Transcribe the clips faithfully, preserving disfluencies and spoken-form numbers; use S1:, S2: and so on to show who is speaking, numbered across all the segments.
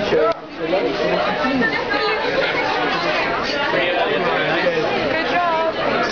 S1: show.
S2: Good job.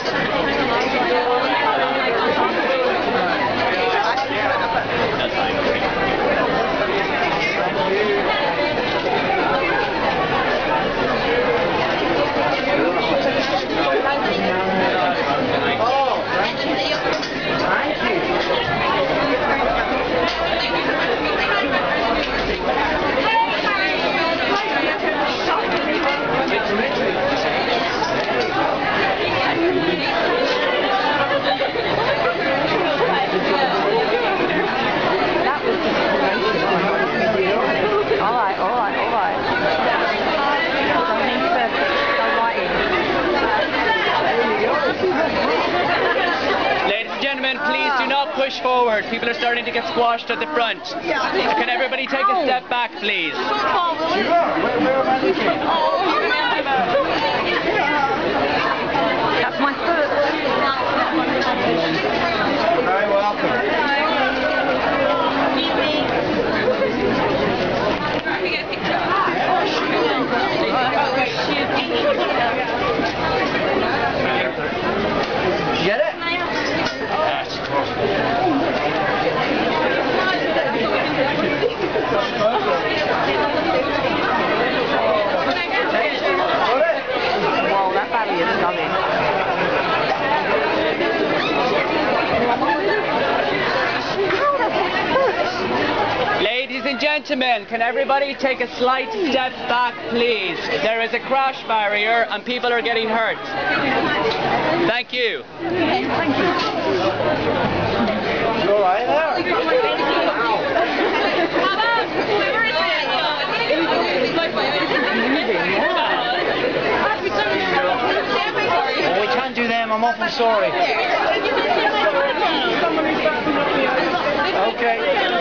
S3: Please do not push forward. People are starting to get squashed at the front. Can everybody take a step back, please?
S2: That's my foot.
S1: Very welcome. Get it?
S2: Wow, that barrier is stunning.
S3: Ladies and gentlemen, can everybody take a slight step back, please? There is a crash barrier and people are getting hurt. Thank you.
S1: You alright there? Oh, we can't do them, I'm awfully sorry. Okay.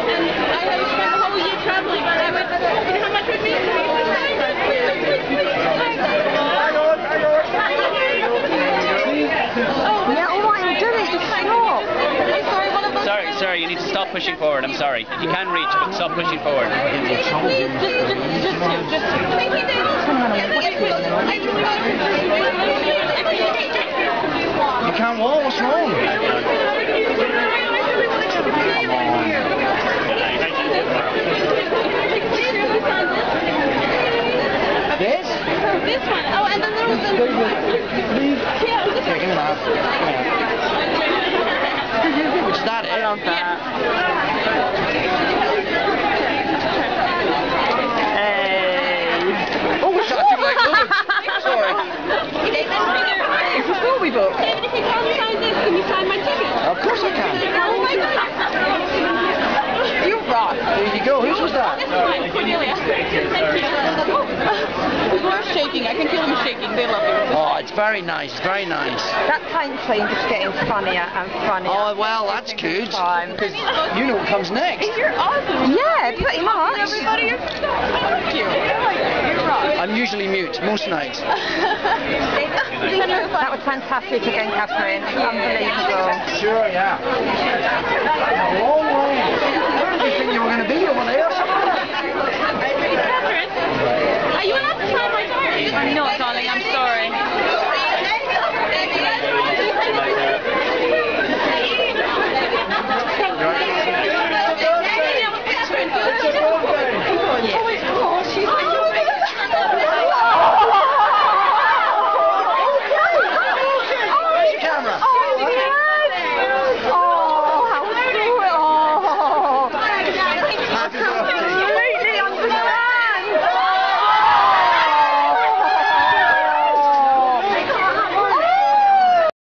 S2: Yeah, all right, I'm doing it, just stop.
S3: Sorry, sorry, you need to stop pushing forward. I'm sorry. If you can reach, but stop pushing forward.
S2: Please, just, just, just two, just two.
S1: You can't walk, what's wrong? This?
S4: This one. Oh, and then there was a... Yeah, this
S1: Here, give me that. Which is that, eh?
S2: I love that. Hey.
S1: Oh, I took like loads. Sorry.
S2: It's a storybook.
S4: David, if you can't sign this, can you sign my ticket?
S1: Of course I can.
S4: Oh my God.
S2: You're right.
S1: There you go. Whose was that?
S4: This is mine, Cornelia. Thank you. People are shaking. I can feel them shaking. They love you.
S1: Oh, it's very nice, very nice.
S2: That paint scene just getting funnier and funnier.
S1: Oh, well, that's good.
S2: Time.
S1: Because you know what comes next.
S4: You're awesome.
S2: Yeah, pretty much.
S4: Everybody, you're so thank you. You're right.
S1: I'm usually mute, most nights.
S2: That was fantastic again, Catherine. Unbelievable.
S1: Sure, yeah.